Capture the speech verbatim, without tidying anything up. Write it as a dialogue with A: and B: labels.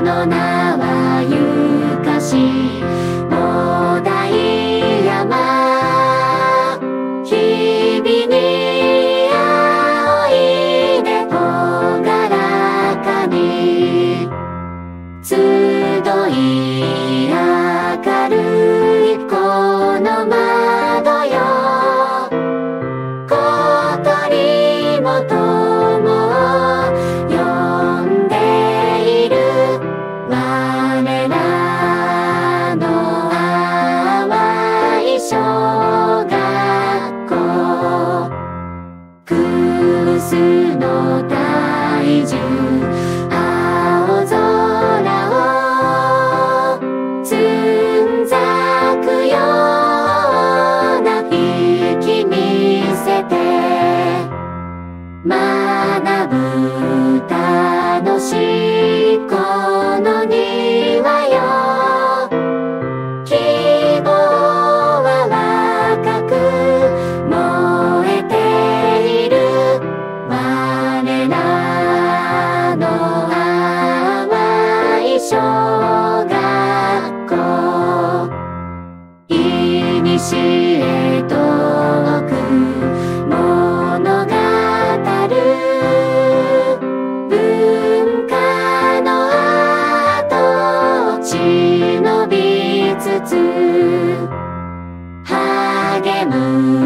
A: の名はゆかし菩提山。日々に仰いで朗らかに集い明るいこの窓よ。小鳥も友を呼んでいる。我らの淡い小学校。クスの大樹青空をつんざくような息見せて学ぶ楽しいこの庭よ。希望は若く燃えている。我らの淡い小学校。いにしえ遠く物語る文化の跡を忍びつつ励む